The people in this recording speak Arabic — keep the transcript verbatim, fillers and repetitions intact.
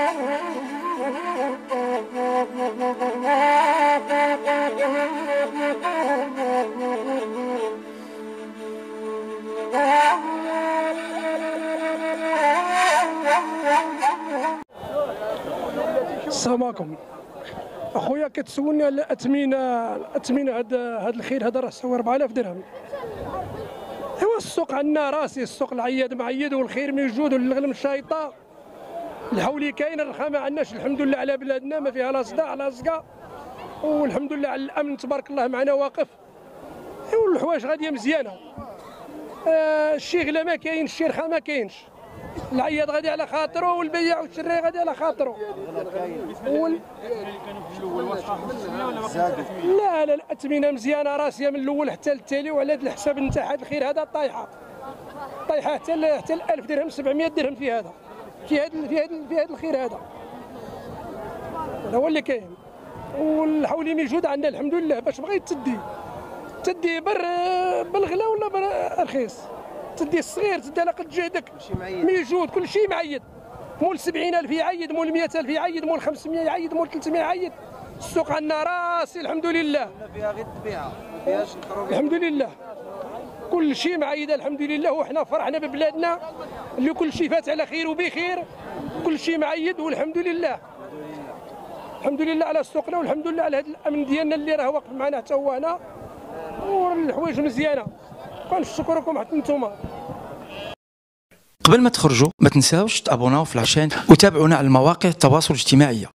السلام عليكم اخويا، كتسولني على الاثمنه الاثمنه هذا هذا الخير هذا راه سوى أربعة آلاف درهم. ايوا السوق عندنا راسي، السوق العياد معيد والخير موجود والغنم شايطه، الحولي كاين، الرخاء ما عندناش الحمد لله على بلادنا، ما فيها لا صداع لا زقا، والحمد لله على الامن تبارك الله معنا واقف. ايوا الحوايج غاديه مزيانه، آه الشيغله ما كاينش، الشرخه ما كاينش، العياد غادي على خاطره والبياع والشراي غادي على خاطره. وال... لا لا الاثمنه مزيانه راسيه من الاول حتى للتالي، وعلى هذا الحساب نتاع هذا الخير هذا طايحه طايحه حتى حتى ألف درهم سبعمية درهم في هذا في هذا في هذا في هذا الخير هذا هذا هو اللي كاين. والحولي موجود عندنا الحمد لله، باش بغيت تدي تدي بر بالغلا ولا برخيص، تدي الصغير تدي على قد جهدك، موجود كل شيء معيد، مول سبعين ألف يعيد، مول مئة ألف يعيد، مول خمسمية يعيد، مول ثلاثمية يعيد. السوق عندنا راسي الحمد لله، فيها غير الطبيعه ما فيهاش الخروج الحمد لله، كل شيء معيد الحمد لله، وحنا فرحنا ببلادنا اللي كل شيء فات على خير وبخير، كل شيء معيد والحمد لله. الحمد لله على سوقنا، والحمد لله على هذا الامن ديالنا اللي راه واقف معنا حتى هو هنا، والحوايج مزيانه. كنشكركم حتى نتوما. قبل ما تخرجوا ما تنساوش تابوناو في العشان وتابعونا على المواقع التواصل الاجتماعي.